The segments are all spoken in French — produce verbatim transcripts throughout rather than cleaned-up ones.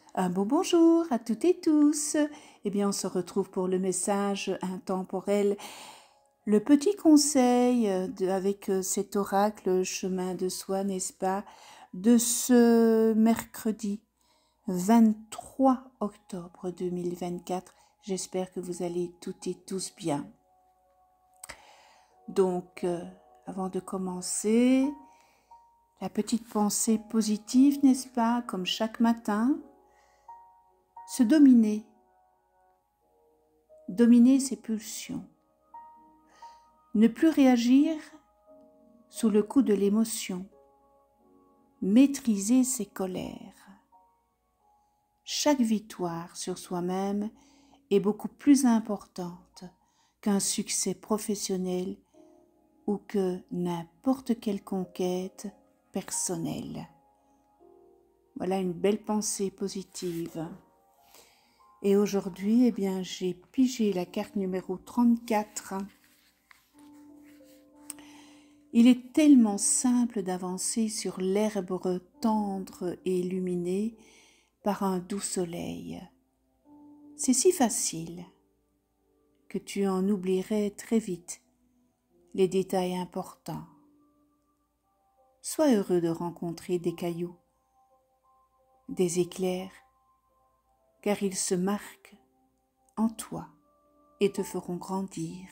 Un beau bonjour à toutes et tous. Eh bien, on se retrouve pour le message intemporel. Le petit conseil de, avec cet oracle chemin de soi, n'est-ce pas, de ce mercredi vingt-trois octobre deux mille vingt-quatre. J'espère que vous allez toutes et tous bien. Donc, euh, avant de commencer, la petite pensée positive, n'est-ce pas, comme chaque matin, se dominer. Dominer ses pulsions. Ne plus réagir sous le coup de l'émotion. Maîtriser ses colères. Chaque victoire sur soi-même est beaucoup plus importante qu'un succès professionnel ou que n'importe quelle conquête personnelle. Voilà une belle pensée positive. Et aujourd'hui, eh bien, j'ai pigé la carte numéro trente-quatre. Il est tellement simple d'avancer sur l'herbe tendre et illuminée par un doux soleil. C'est si facile que tu en oublierais très vite les détails importants. Sois heureux de rencontrer des cailloux, des éclairs, car ils se marquent en toi et te feront grandir.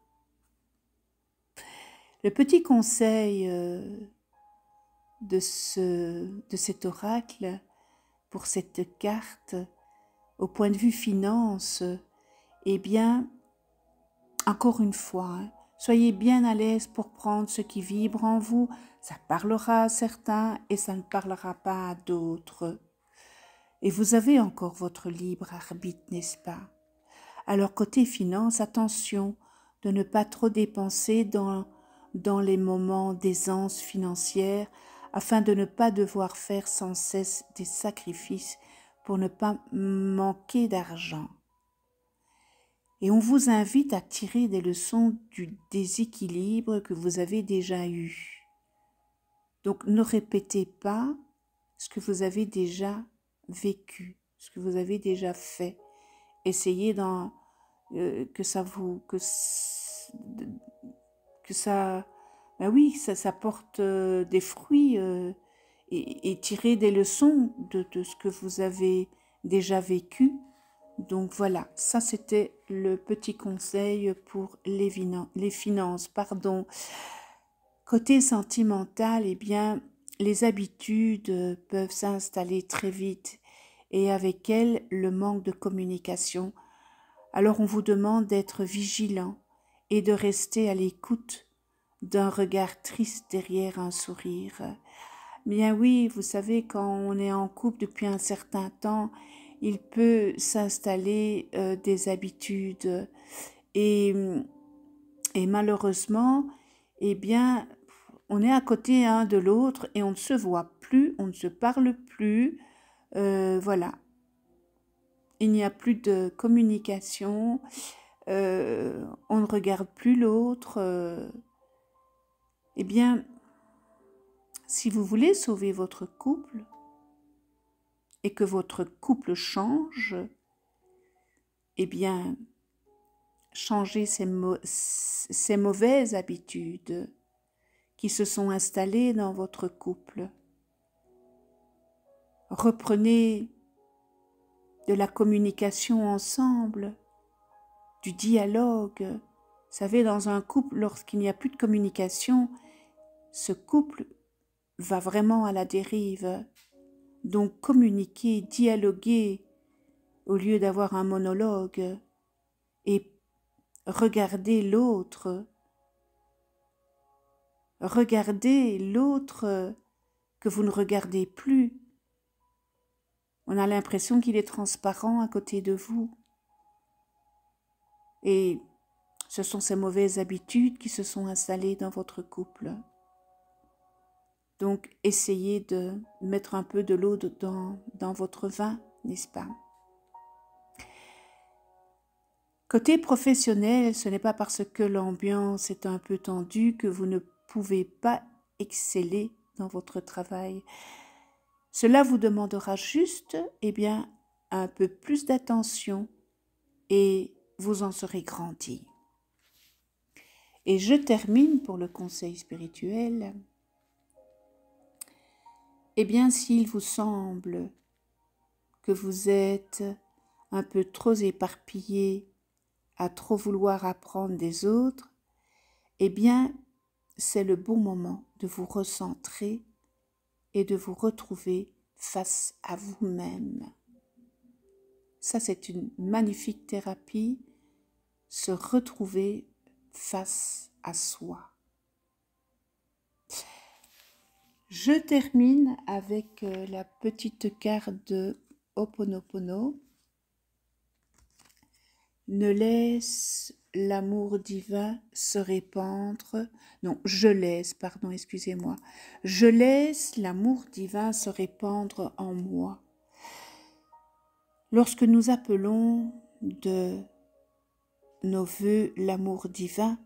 Le petit conseil de, ce, de cet oracle pour cette carte, au point de vue finance, eh bien, encore une fois, hein, soyez bien à l'aise pour prendre ce qui vibre en vous. Ça parlera à certains et ça ne parlera pas à d'autres. Et vous avez encore votre libre arbitre, n'est-ce pas? Alors, côté finance, attention de ne pas trop dépenser dans, dans les moments d'aisance financière afin de ne pas devoir faire sans cesse des sacrifices pour ne pas manquer d'argent. Et on vous invite à tirer des leçons du déséquilibre que vous avez déjà eu. Donc ne répétez pas ce que vous avez déjà vécu, ce que vous avez déjà fait. Essayez dans, euh, que ça vous... que, que ça... Ben oui, ça, ça porte euh, des fruits euh, et, et tirez des leçons de, de ce que vous avez déjà vécu. Donc voilà, ça c'était le petit conseil pour les, les finances. Pardon. Côté sentimental, eh bien, les habitudes peuvent s'installer très vite et avec elles, le manque de communication. Alors on vous demande d'être vigilant et de rester à l'écoute d'un regard triste derrière un sourire. Bien oui, vous savez, quand on est en couple depuis un certain temps, il peut s'installer euh, des habitudes et, et malheureusement, eh bien, on est à côté un de l'autre et on ne se voit plus, on ne se parle plus, euh, voilà. Il n'y a plus de communication, euh, on ne regarde plus l'autre. Euh, eh bien, si vous voulez sauver votre couple et que votre couple change, eh bien, changez ces, mau ces mauvaises habitudes qui se sont installées dans votre couple. Reprenez de la communication ensemble, du dialogue. Vous savez, dans un couple, lorsqu'il n'y a plus de communication, ce couple va vraiment à la dérive. Donc, communiquer, dialoguer, au lieu d'avoir un monologue, et regarder l'autre. Regardez l'autre que vous ne regardez plus. On a l'impression qu'il est transparent à côté de vous. Et ce sont ces mauvaises habitudes qui se sont installées dans votre couple. Donc, essayez de mettre un peu de l'eau dans, dans votre vin, n'est-ce pas? Côté professionnel, ce n'est pas parce que l'ambiance est un peu tendue que vous ne pouvez pas exceller dans votre travail. Cela vous demandera juste, eh bien, un peu plus d'attention et vous en serez grandi. Et je termine pour le conseil spirituel. Eh bien, s'il vous semble que vous êtes un peu trop éparpillé à trop vouloir apprendre des autres, eh bien, c'est le bon moment de vous recentrer et de vous retrouver face à vous-même. Ça, c'est une magnifique thérapie, se retrouver face à soi. Je termine avec la petite carte de Ho'oponopono. Ne laisse l'amour divin se répandre. Non, je laisse, pardon, excusez-moi. Je laisse l'amour divin se répandre en moi. Lorsque nous appelons de nos vœux l'amour divin,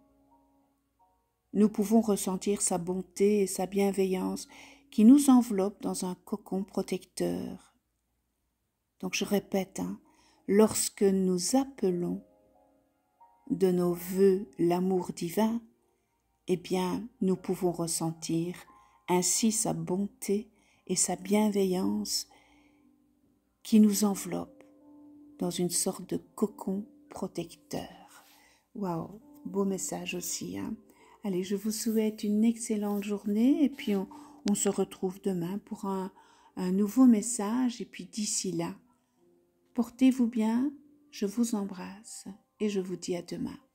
nous pouvons ressentir sa bonté et sa bienveillance qui nous enveloppent dans un cocon protecteur. Donc je répète, hein, lorsque nous appelons de nos vœux l'amour divin, eh bien nous pouvons ressentir ainsi sa bonté et sa bienveillance qui nous enveloppent dans une sorte de cocon protecteur. Waouh, beau message aussi, hein. Allez, je vous souhaite une excellente journée et puis on, on se retrouve demain pour un, un nouveau message. Et puis d'ici là, portez-vous bien, je vous embrasse et je vous dis à demain.